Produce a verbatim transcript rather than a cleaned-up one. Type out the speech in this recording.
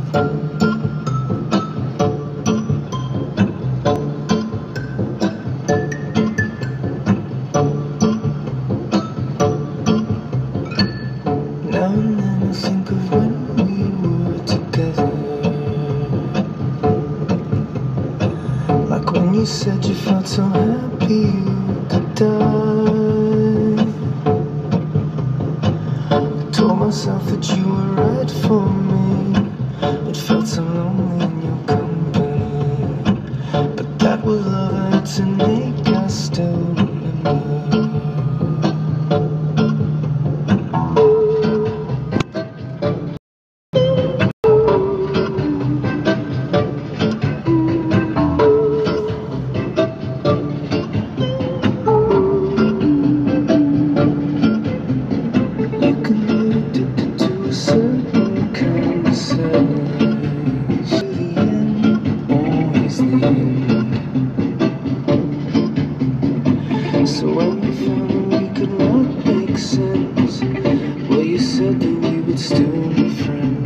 Now and then I think of when we were together, like when you said you felt so happy you could die. I told myself that you were right for me, but felt so lonely in your company. But that was love and it's innate, I still remember. So when we found that we could not make sense, well, you said that we would still be friends.